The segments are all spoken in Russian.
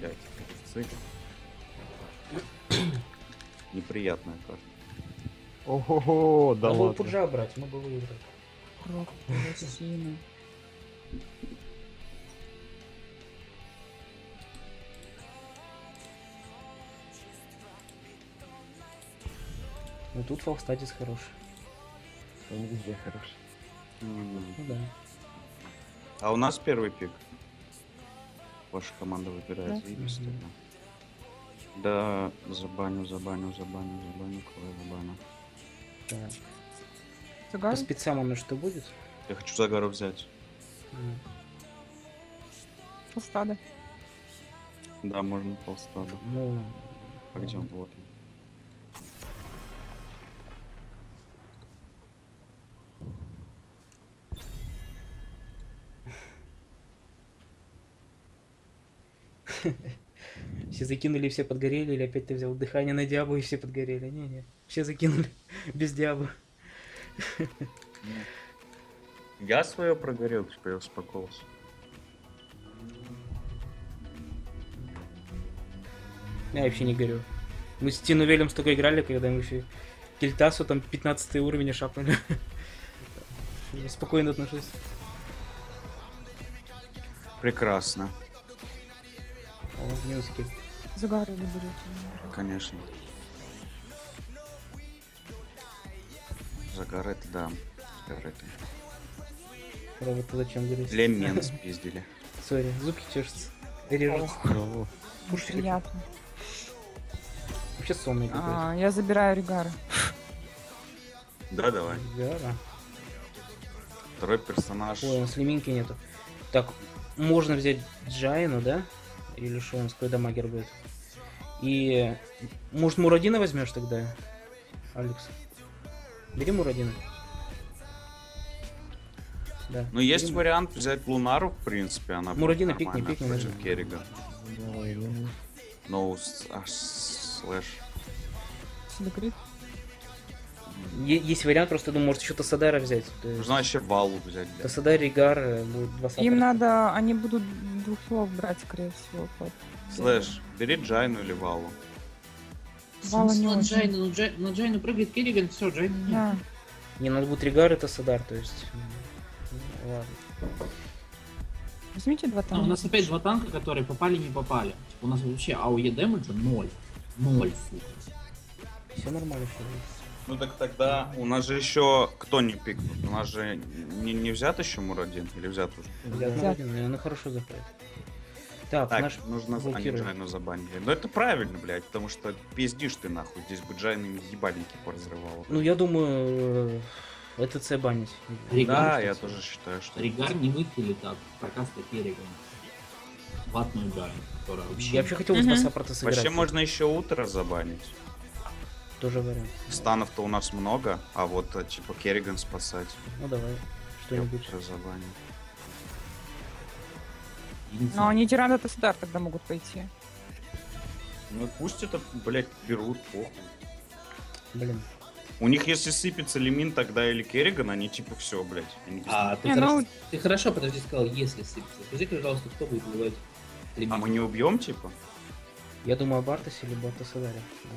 Блять, цик. Неприятная карта. Ого, да Надо было ладно. Пуджа брать, мы бы выиграли. Рок паутины. Ну тут Фалстадис хороший. Он везде хороший. М. Ну да. А у нас первый пик. Ваша команда выбирает. Да. Заебись Мгм. тогда. Да, забаню, кого я забаню. Так. По Загар? спецам у нас что будет? Я хочу Загару взять. М. Стада. Да, можно полстада. Ну, А где он? Вот он. все закинули, все подгорели, или опять ты взял дыхание на Диабу и все подгорели? Не-не, все закинули без Диабы. Я свое прогорел, теперь я успокоился. Я вообще не горю. Мы с Тинувелем столько играли, когда мы еще Кельтасу там 15 уровень шапнули. Я спокойно отношусь. Прекрасно, О, минус киль. Загары вы берете. конечно. Загар это да. Загар это. Робот-то зачем говорить? Леммен спиздили. Сори, зубки чешутся. Режутся. Ну, Кушать хочу. Приятно. Вообще сонный какой-то. Я забираю Ригара. Да, давай. Да. Второй персонаж. Ой, у нас лиминки нету. Так, можно взять Джайну, да? Или что у нас, какой дамагер будет? И... Может, Мурадина возьмешь тогда, Алекс? Бери Мурадина. Да. Ну, есть бери вариант взять Лунару, в принципе, она Мурадина будет пикни, нормально пикни, против наверное. Керрига. давай, ну. Но слэш. Сюда крит. Есть вариант, просто думаю, может еще Тосадара взять. То есть Нужно вообще Валу взять. блядь. Тосадар, Ригар, будет два саппорта. Им надо, они будут двух слов брать, скорее всего. под- Слэш, бери Джайну или Валу. Вала не На очень. Джайну, на Джайну прыгает Керриган, все, Джайна нет. Да. Не, надо будет Ригар и Тосадар, то есть... Ладно. Возьмите два А, у танка. нас опять два танка, которые попали, не попали. Типа, у нас вообще АОЕ дэмэджа 0. 0, сука. Все нормально, все. Ну так тогда у нас же еще кто не пикнут? У нас же не взят еще Мурадин или взят уже? Взят. Она хорошо заходит. Так, Так, наш нужно они блокируем. Джайну забанили. Но это правильно, блядь, потому что пиздишь ты нахуй. Здесь бы Джайна ебальники поразрывала. Ну, я думаю, это С банить. Ригар, Да, что я ли? тоже считаю, что... Ригар не выкилит от прокаста Керригана. Ватную Джайну, которая вообще... Я вообще хотел бы Мгм. два саппорта сыграть. Вообще можно еще утро забанить. Тоже вариант. Станов-то у нас много, а вот типа Керриган спасать. Ну, давай. Я Что-нибудь. утро забаню. Но они тирана Тосадар тогда могут пойти. Ну пусть это, блядь, берут, похуй. Блин. У них если сыпется Лемин тогда или Керриган, они типа все, блядь. Они без- А, ты, Не, хорошо, ну- ты хорошо, подожди, сказал, если сыпется. Скажи, пожалуйста, кто будет убивать А мы не убьем, типа? Я думаю о Бартасе либо о Тосадаре.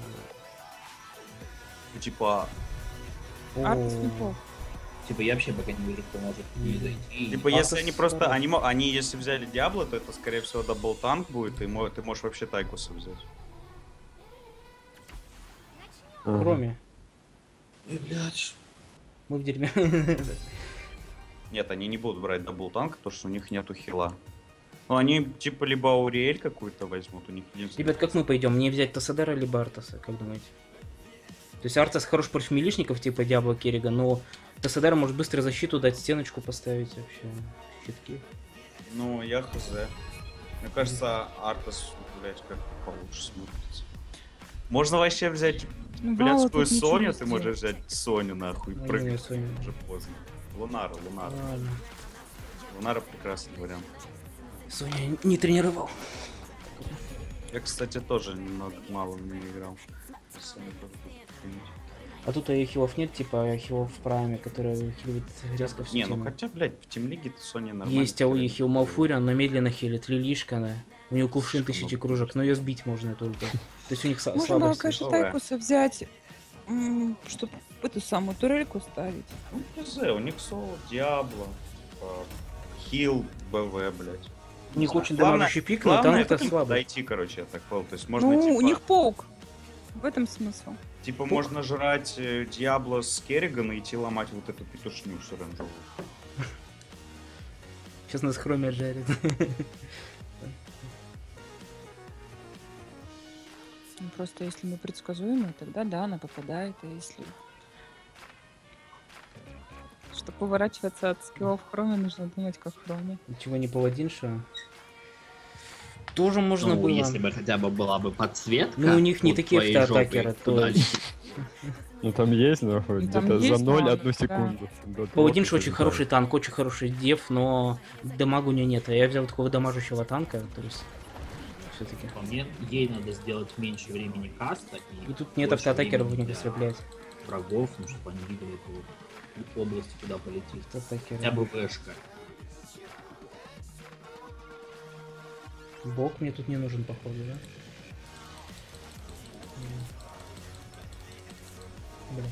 Ну, типа, Артас О, неплохо. Типа, я вообще пока не вижу, кто может не зайти. типа Артас если они просто, здорово. они если взяли Диабло, то это скорее всего дабл танк будет, и ты можешь вообще Тайкуса взять. Ага. Кроме. Ой, блядь. Мы в дерьме. Нет, они не будут брать дабл танк, потому что у них нету хила. Ну они типа либо Ауриэль какую-то возьмут, у них единственное. Ребят, как мы пойдем? Мне взять Тосадара либо Артаса, как думаете? То есть Артас хорош против милишников, типа Диабло Керрига, но Тосадар может быстро защиту дать, стеночку поставить вообще. Щитки. Ну, я хз. Мне кажется, Артас, блядь, как получше смотрится. Можно вообще взять Ну, Вала блядскую тут ничего Соню, не ты можешь сделает. взять Соню нахуй, Ну, не, прыгнуть, Соню. уже поздно. Лунара. Ладно. Лунара прекрасный вариант. Соня не тренировал. Я, кстати, тоже немного мало не играл. Соня тоже будет приходить. А тут хилов нет, типа хилов в прайме, которые хилит резко всю Не, ну тему. хотя, блядь, в Тимлиге Соня нормально. Есть АОЕ хилит. хил Малфурион, но медленно хилит. Лилишка, да. У него кувшин Слишком 1000 много. кружек, но ее сбить можно только. То есть у них Можно было, слабость. конечно, слабая. Тайкуса взять, чтобы эту самую турельку ставить. Ну, хз, у них соло, Диабло, Хил, БВ, блядь. У них очень Главное- дамажащий пик, но там Главное это к ним слабо. подойти, короче, я так понял. То есть можно, Ну, типа, у них паук. В этом смысл. типа можно жрать Диабло с Керригана и идти ломать вот эту петушню с оранжевую. Сейчас нас хроми отжарит. Ну, просто если мы предсказуемы, тогда да, она попадает, а если... Чтобы поворачиваться от скиллов хроме, нужно думать как хроме. Ничего не паладинша. Тоже можно Ну, было. если бы хотя бы была бы подсветка. Ну, у них не от такие твоей автоатакеры, жопы то туда есть- Ну там есть, но там где-то за есть, 0 но- одну да. секунду. До Паладинша того, очень как хороший танк, очень хороший деф, но дамага у нее нет. А я взял такого дамажущего танка, то есть все-таки. По мне, ей надо сделать меньше времени каста. И тут нет больше автоатакеров в времени них для блядь. врагов, ну, чтобы они видели эту вот область, куда полетит. Автоатакеры. Хотя бы вэшка. Бог мне тут не нужен, походу, да? Блин.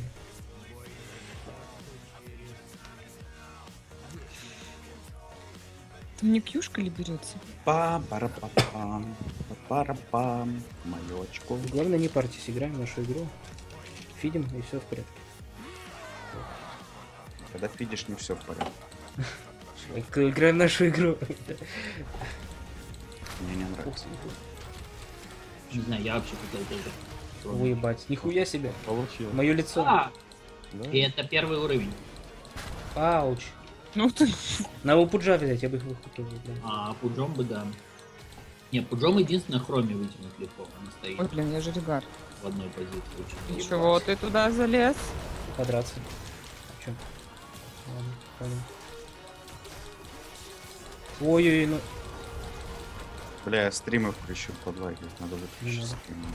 Там не кьюшка ли берется? Пам-пара-пам-пам, пара-пам, моё очко. Главное, не парьтесь, играем в нашу игру. Фидим, и все в порядке. Когда фидишь, не все в порядке. Играем в нашу игру. Мне не нравится. Не знаю, я вообще хотел тоже. Уебать. Нихуя себе. Получил. Мое лицо. А, Да? и это первый уровень. Ауч. Ну ты... Надо Пуджа взять, я бы их выхукал. А Пуджом бы, да. Не, Пуджом единственное хроме вытянуть легко. Она стоит Ой, блин, я же регар. в одной позиции. Очень Чего ты туда залез? Подраться. А чё? Ладно, пойдем. Ой-ой-ой, ну... Бля, я стримы включил подлагивать, надо выключить Не надо. стрим.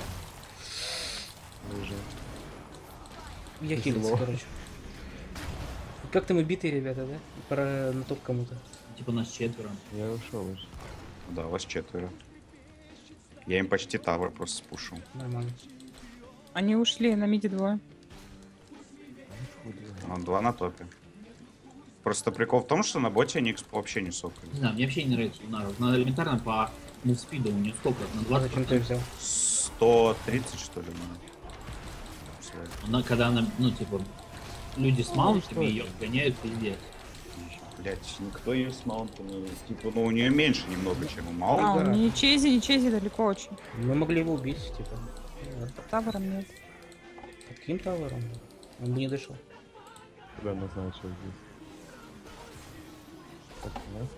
Я Тяжело. хилился, короче. Как-то мы битые, ребята, да? Пора на топ кому-то. Типа нас четверо. Я ушел уже. Да, вас 4. Я им почти тавр просто спушил. Нормально. Они ушли, на миде двое. Он 2 на топе. Просто прикол в том, что на боте они экспо вообще не сокали. Не знаю, мне вообще не нравится Лунаров. Надо элементарно по мувспиду. У нее сколько? На А зачем ты 20%. взял? 130, что ли? Ну. Она, когда она, ну, типа, люди с Ну, маунтами что ее гоняют пиздец. Блять, никто ее с маунтами. Типа, ну у нее меньше немного, чем у А, маунта. он не чези далеко очень. Мы могли его убить, типа. Вот. Под табором нет. Под каким тавером? Он бы не дошел. Куда она знает, что здесь? Так, да?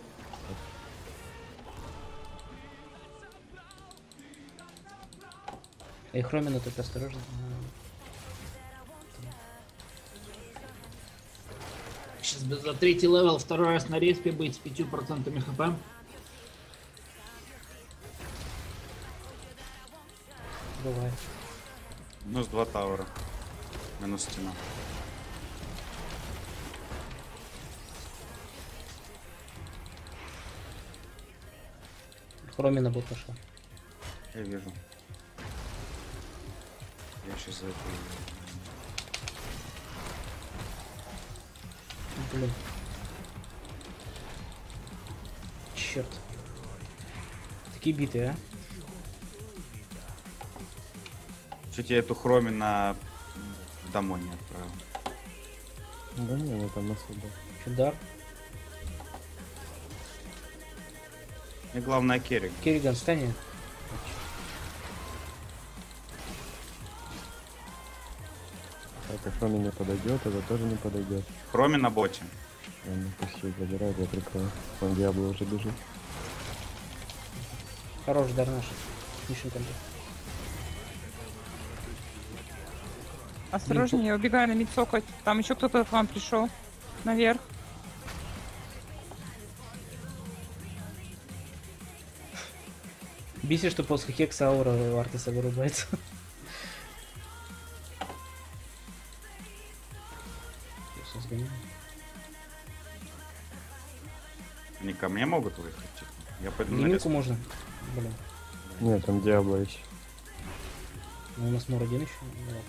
Эй, Хромина, только осторожно. Сейчас бы за третий левел второй раз на респе быть с 5% хп. Бывает. Минус 2 тавра. Минус стена. Хромина бот пошла. Я вижу. Я сейчас за это... Блин. Черт. Такие битые, а? Чуть я эту хроми на домой не отправил. Да не, ну там особо. Чудар. И главное Керриг. Керриган, встань. Так, а Фроми не подойдет, это тоже не подойдет. Хроми на боте. Ладно, пусть ее забирают, я прикрою. Вон Диабло уже бежит. Хорош дар наш. Мишин там. Осторожнее, я убегаю на мид сокать. Там еще кто-то к вам пришел. Наверх. Бесит, что после хекса аура у Артеса вырубается. Сейчас сгоню. Они ко мне могут выехать, типа. Я пойду на Лимитку респ. можно. Блин. Нет, там Диабло еще. Ну, у нас Мурадин еще. Ну, ладно.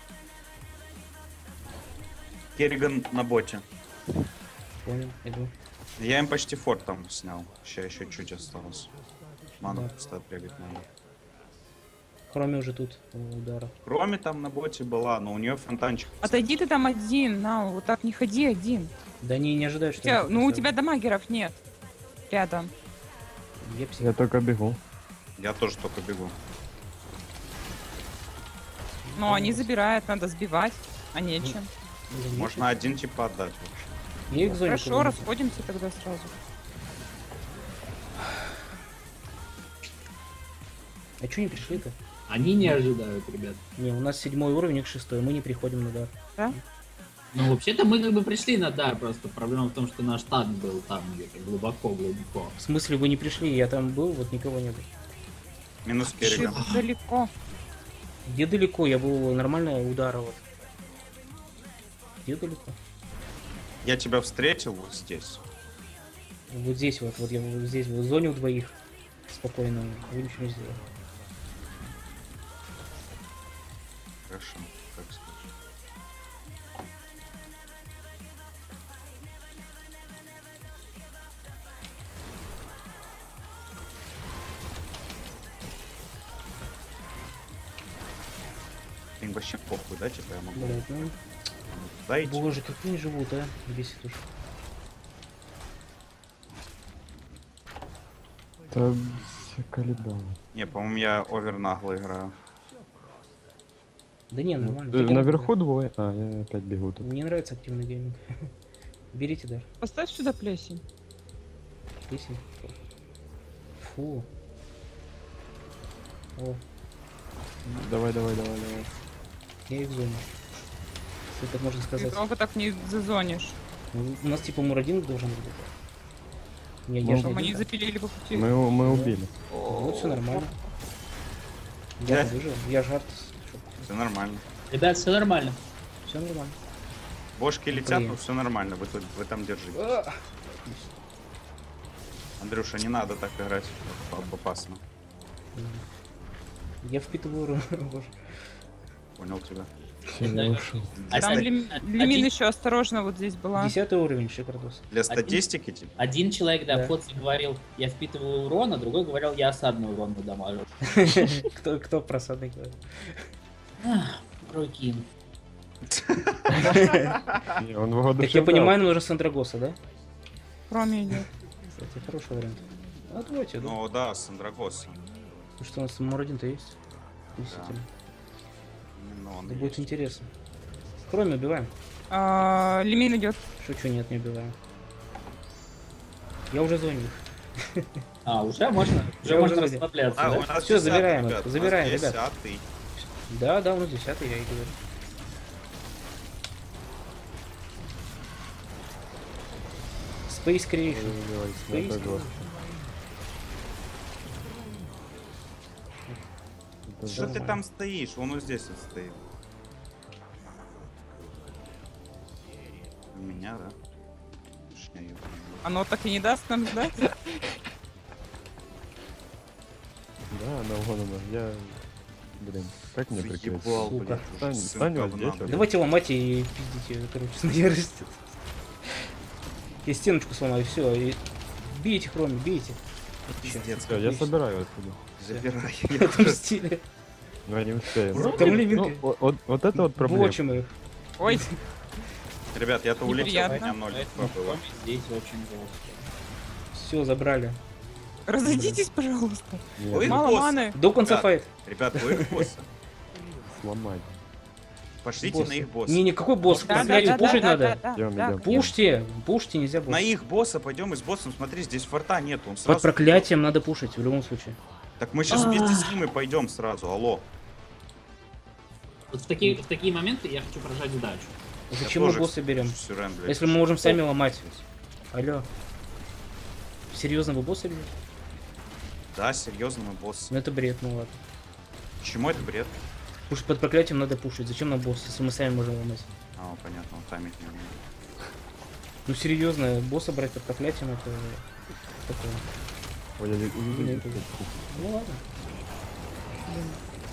Керриган на боте. Понял, иду. Я им почти форт там снял. Сейчас еще чуть осталось. Ману Да. просто прыгать надо. Кроме уже тут удара. Кроме там на боте была, но у нее фонтанчик. Отойди ты там один, на, вот так не ходи один. Да они не ожидают, что... Ну у тебя дамагеров нет. Рядом. Епси. Я только бегу. Я тоже только бегу. Но они забирают, надо сбивать, а нечем. Можно один типа отдать вообще. Я их в зоне Хорошо, куда-нибудь. расходимся тогда сразу. А чё не пришли-то? Они не ожидают, ребят. Не, у нас 7 уровень, их 6, мы не приходим на дар. Да? Ну, вообще-то мы как бы пришли на дар, просто проблема в том, что наш танк был там где-то глубоко-глубоко. В смысле вы не пришли? Я там был, вот никого не было. Минус Керриган. Чуть далеко. Где далеко? Я был нормально удара вот. Где далеко? Я тебя встретил вот здесь. Вот здесь вот я вот здесь, вот в зоне у двоих. Спокойно, вы ничего не сделали. Хорошо, как скажешь. Им вообще похуй, да, типа я могу Блять, ну, туда идти? боже, как они живут, а? Бесит уж. Да, все колебало. Не, по-моему, я овер нагло играю. Да не, нормально. Наверху двое. А, я опять бегу тут. Мне нравится активный гейминг. Берите дар. Поставь сюда плесень. Песен. Фу. О, Давай. я и в зоне. Если так можно Ты сказать. много так не зазонишь. Ну, у нас типа Мурадин должен быть. Не, я Ну, же Чтобы один они там. запилили по пути. Мы убили. Вот все нормально. Я Да. выжил. Я жарт. Все нормально. Ребят, все нормально. Все нормально. Бошки летят, Блин. но все нормально. Вы там держите. Андрюша, не надо так играть. Опасно. Я впитываю урон. Боже. Понял тебя. Все, я ушел. А Там один- Лимин еще осторожно вот здесь была. 10 уровень, шикардос. Для статистики, типа. Один человек, да, Да. в фоте говорил, я впитываю урон, а другой говорил, я осадный урон надамажу. Кто просадный говорит? Прокин. Не, он воодушевлял. Так я понимаю, нам нужно Сандрагоса, да? Кроме идет. Кстати, хороший вариант. А давайте, да. Ну да, Сандрагоса. Ну что, у нас Мурадин-то есть? Действительно. Ну, он Да и будет есть. интересно. Кроме убиваем. Лимин идет. Шучу, нет, не убиваем. Я уже звоню. А, уже можно? Уже Я можно уже расслабляться, А, да? у нас Всё, 10-й, забираем ребят, это, у нас забираем, ребят. 10-й. Да, у нас 10-й, я и говорю. Space Creation. Ой, Space это жестко. Creation. Это Что жестко. ты там стоишь? Он вот здесь вот стоит. У меня, да? Уж я её понимаю. Оно так и не даст нам сдать. Да, вон она. Я... Блин, как мне прикрыть? Заебал, Сука. блядь, Стань- сын стань вот говна, здесь, блядь. вот. Давайте ломать и пиздите, короче, на ярости. Я стеночку сломаю, все. И... Бейте, Хроми, бейте. Пиздец, Все, я собираю отсюда. забирай. Отомстили. Но я не успею. Там Лимин. Ну, вот это вот проблема. Вочим их. Ой, Ребят, я-то улетел, у Неприятно. меня 0 Поэтому было. Кроме здесь очень жестко. Все, забрали. разойдитесь, пожалуйста. Нет, Ой, Мало босс. маны. До конца Ребят. файт. Ребят, вы их босса. сломать. Пошлите Босса. на их босса. Не, никакой босс. Проклятие, пушить надо. Идём. Пушьте, нельзя На босс. их босса пойдем и с боссом. Смотри, здесь форта нету. Он Под сразу... проклятием надо пушить в любом случае. Так мы сейчас вместе с ним и пойдем сразу. Алло. Вот в такие моменты я хочу прожать удачу. Зачем мы босса берем? Сюрен, блядь. Если мы можем сами ломать. Алло. Серьезно, вы босса берете? Да, серьезно, мы босс. Ну это бред, ну ладно. Почему это бред? Пушить под проклятием надо пушить. Зачем нам босс, если мы сами можем ломать? А, понятно, он таймить не умеет. Ну серьезно, босса брать под проклятием это такое. Ой, я Нет, Ну ладно. Блин,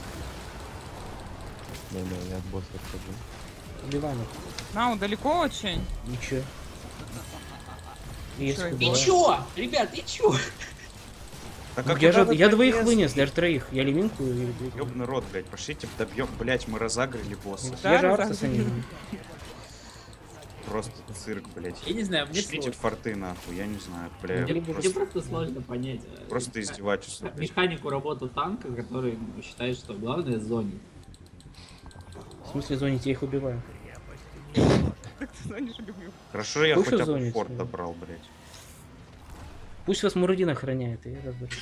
Не, я от босса отхожу. Убиваем их. Нау, далеко очень. Ничего. Есть Чё, куда. И чё? Ребят, и чё? Так Ну, а я куда же, вы я двоих полезли? вынес, даже троих. Я лиминку и... Ёбаный рот, блядь, пошлите добьем, блядь, мы разагрели босса. Да, Я же разогнали. Арцеса не вынес. Просто цирк, блядь. Я не знаю, мне Шлите сложно. форты нахуй, я не знаю, Ну, бля, я Мне буду- мне просто сложно понять. просто издевательство, блядь. Механику работы танка, который считает, что главное зоне. В смысле зоне я их убиваю. Так ты звонишь, люблю. Хорошо, я Слушай, хотя бы зоне форт тебе. добрал, блядь. Пусть вас Мурадин охраняет, и я разберусь.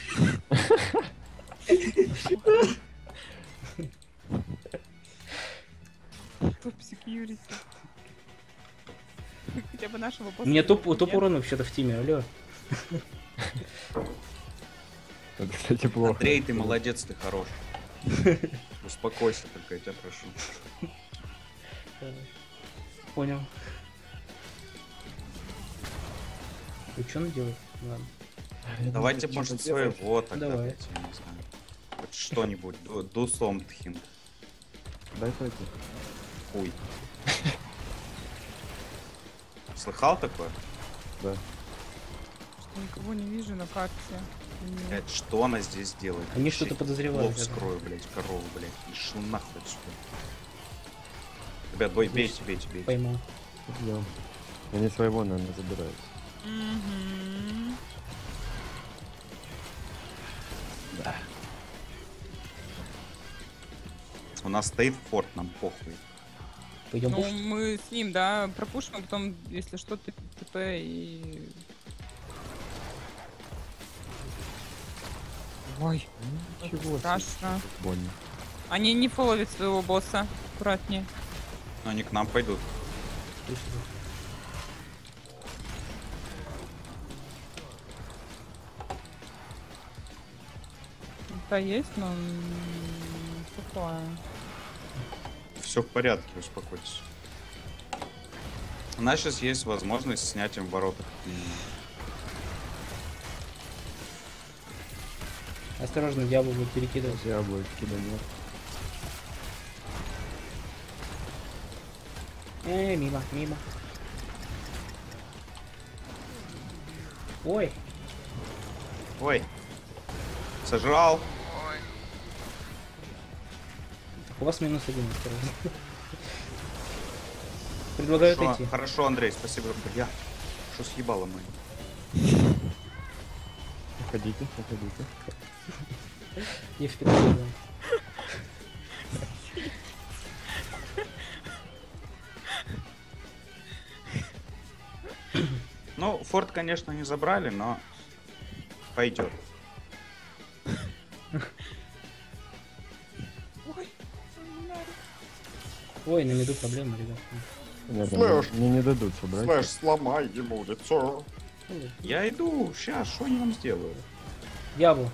Топ секьюрити. Хотя бы нашего босса. У меня топ нет. урона вообще-то в тиме, алло. Это, кстати, плохо. Андрей, ты молодец, ты хорош. Успокойся только, я тебя прошу. Понял. И что он делает? Ладно. Давайте, может, своего тогда, Давай. блядь, я не знаю. Хоть что-нибудь, do something. Дай пойти. Хуй. Слыхал такое? Да. Что никого не вижу на карте. Нет. Блядь, что она здесь делает? Они Вообще, что-то подозревают, Лоб да. вскрою, блядь, корову, блядь. И шел нахуй отсюда. Ребят, бой, бейте, бейте, бейте. Поймал. Идем. Они своего, наверное, забирают. Мгм. У нас стоит форт, нам похуй. Пойдем Ну, пушить. мы с ним, да, пропушим, а потом, если что, ТП и... Ой, Ничего себе. страшно. Больно. Они не фоловят своего босса. Аккуратнее. Но они к нам пойдут. Да, есть, но... Такое. Все в порядке, успокойтесь. У нас сейчас есть возможность снять им ворота. Осторожно, дьявол будет перекидывать. Я бы киданет. Мимо, мимо. Ой, Ой. Сожрал. у вас минус один, осторожно. Предлагаю Хорошо, отойти. хорошо, Андрей, спасибо. Бля, что съебало мы? Уходите, уходите. Я вперед бегу. Ну, форт, конечно, не забрали, но пойдет. Ой, на меду проблема, ребят. Наверное, Слэш. мне не дадут собрать. сломай ему лицо. Я иду, сейчас, что они нам сделают? Дьявол.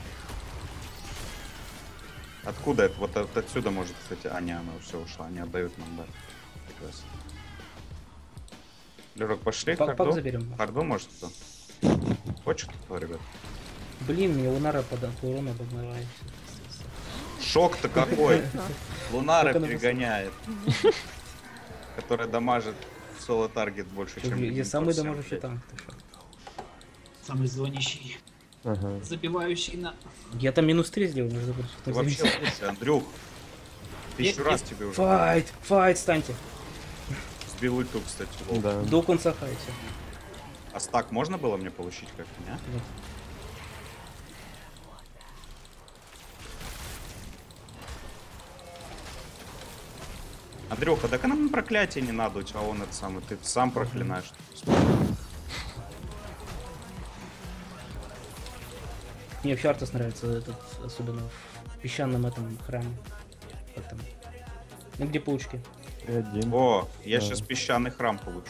Откуда это? Вот отсюда может, кстати. А, не, она все ушла, они отдают нам, да. Прекрасно. Лерок, пошли Пак харду? заберем. Харду, может, кто? Хочет кто, ребят? Блин, мне Лунара по урону обогнала. Шок-то какой! Лунара Как она перегоняет. Которая дамажит соло-таргет больше, чем... Я Лимит самый по всем, дамажущий блядь. танк. ты шо? Самый звонящий, Ага. забивающий на... Я там минус 3 сделал, между прочим. Ты кто вообще заметил. слушай, Андрюх. Тысячу Я- раз тебе уже Файт, файт, станьте. сбил ульту, кстати. лол. Да. До конца файте. А стак можно было мне получить как-то, не? Нет. Андрюха, так нам проклятие не надо, у тебя он это самый, ты сам проклинаешь. Мне вообще Артас нравится, этот, особенно в песчаном этом храме. Как там? Ну где паучки? И один. О, я Да. сейчас песчаный храм получу.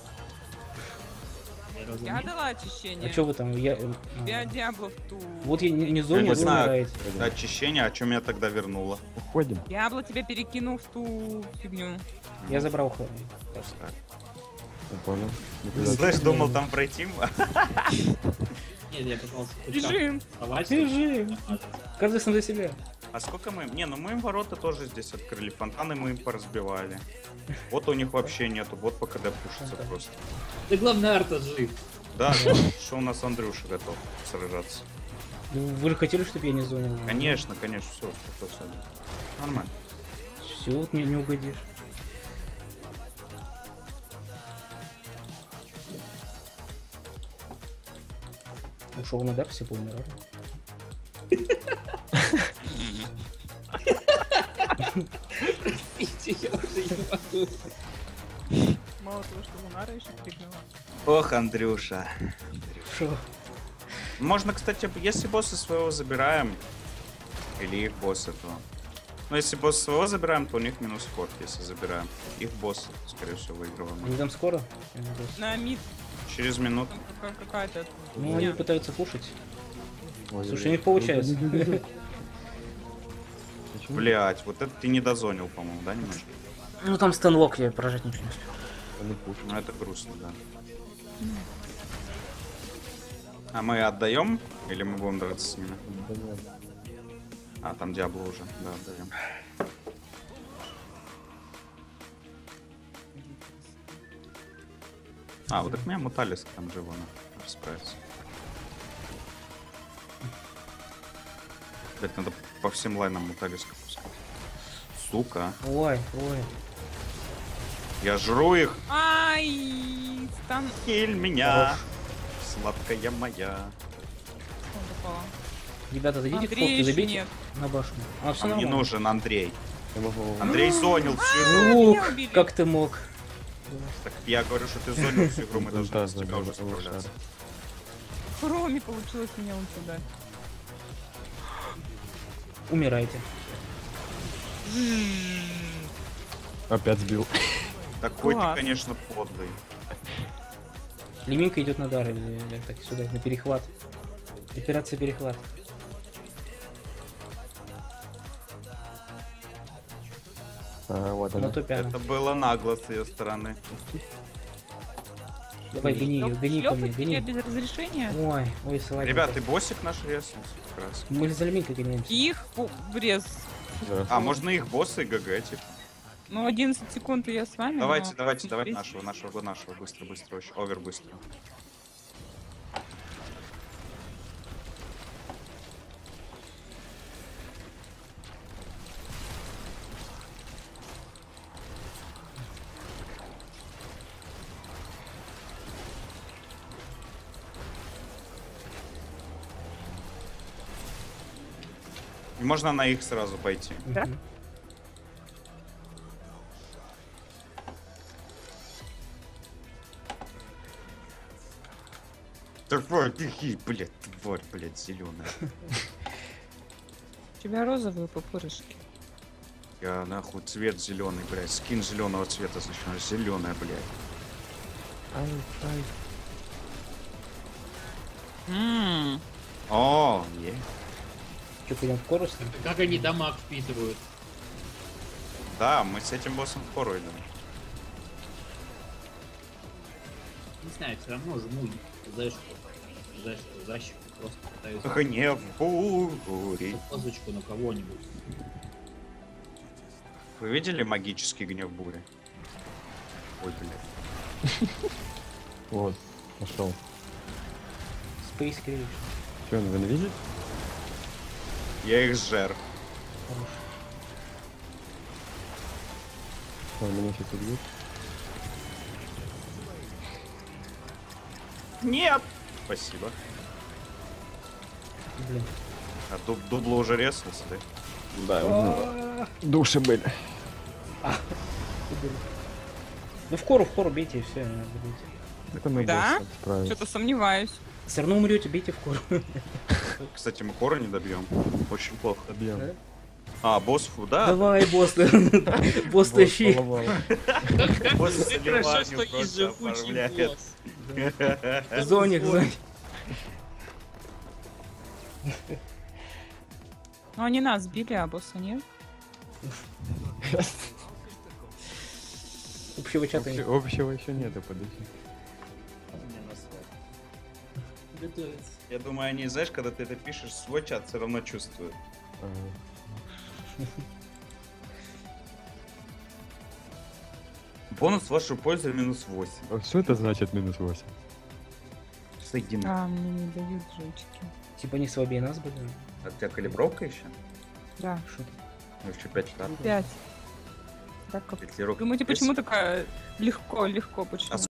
Я дала очищение. А что вы там? Я, Я Диабло в ту... вот я не Я зоне, не вы знаю. умираете. Очищение, а что меня тогда вернуло? Уходим. Диабло тебя перекинул в ту фигню. Я забрал храм. Так. Я понял. Никуда. Знаешь, думал там пройти. Нет, я пытался... Бежим. Бежим. Каждый сам за себя. А сколько мы... Не, ну мы им ворота тоже здесь открыли. Фонтаны мы им поразбивали. Вот у них вообще нету. Вот по КД пушится просто. Да главное, Арта жив. Да, что у нас Андрюша готов сражаться. Ну, вы же хотели, чтобы я не зонил? Конечно, конечно, все. Нормально. Все, вот мне не угодишь. Ушел на дар, все поумирали. Я уже не могу. Мало того, что Лунара еще пригнала. Ох, Андрюша. Шо? Можно, кстати, если босса своего забираем, или их босса, то... Ну, если босса своего забираем, то у них минус ход, если забираем. Их босс, скорее всего, выигрываем. Они там скоро? На мид Через минуту. какая-то... Ну, они пытаются кушать. Ой, Слушай, у них получается. Почему? Блять, вот это ты не дозонил, по-моему, да, немножко? Ну там стенлок, я прожать ничего не успел. Они пушат. Ну, это грустно, да. А мы отдаем? Или мы будем драться с ними? Да нет. А, там Диабло уже, да, отдаем. А, вот так меня Муталиск там живо, надо справиться. Блять, надо по всем лайнам Муталиска пускать. Сука, Ой, ой. я жру их! Ай, стан... Хиль меня! Сладкая моя. Он попала. Ребята, зайдите в Андрея форт и еще забейте нет. на башню. А, все А мне нормально. нужен Андрей. Я могу... Андрей зонил всю игру. Меня Ух, убили. как ты мог. Так я говорю, что ты зонил всю игру, мы должны Да, с тебя уже забыл, справляться. Хроме получилось меня сюда. Умирайте. Опять сбил. Такой ты, Класс. конечно, подлый. Леминка идет на дары. Так, сюда, на перехват. Операция перехват. А, вот На она. топе она. Это было нагло с ее стороны. Давай, гони ее, гони ко мне, Шлёпать тебя гони. без разрешения? Ой, ой, салат. Ребят, ты боссик наш резнулся как раз. Мы за леминкой гоняемся. Их врез. Да. А, можно их боссы и ГГ, типа. Ну, 11 секунд и я с вами. Давайте, но- давайте, давайте нашего, быстро, очень. Овер быстро. И можно на их сразу пойти. Мгм. Тварь, ты, блядь, тварь, блядь, зеленая. У тебя розовые пупырышки. Я нахуй цвет зеленый, блядь, скин зеленого цвета, значит, зеленая, блядь. Ай, ай. О, Что, пойдем в корус? Как они дамаг впитывают? да, мы с этим боссом в хору идем. Не знаю, все равно жму. За что? За щеку. Просто пытаюсь Гнев бури. козочку на кого-нибудь. Вы видели магический гнев бури? Ой, блядь. Вот, пошел. Space Creation. Че, он видит? Я их сжер. Хорош. Он меня сейчас убьет. Нет! Спасибо. Блин. А дубло уже резался, да? Да, души были. Ну в кору бейте и все. Это мы Да? босса справились. Что-то сомневаюсь. Все равно умрете, бейте в кору. Кстати, мы хору не добьем. Очень плохо. Добьем. Да? А, босс фу, да? Давай, босс, босс тащи. поломал. Босс Хорошо, заливанию что есть просто живучий оформляет. босс. Зоник. Ну, они нас сбили, а босса нет. Общего чата нет. Общего еще нету, подожди. Готовится. Я думаю, они, знаешь, когда ты это пишешь, свой чат все равно чувствуют. Бонус в вашу пользу -8. А что это значит -8? Сойди. А, мне не дают жучки. Типа не слабее нас были. А у тебя калибровка еще? Да, Что ты? Ну, еще 5 карт. 5. Так как... Петлировка. Думаете, почему такая легко, почему?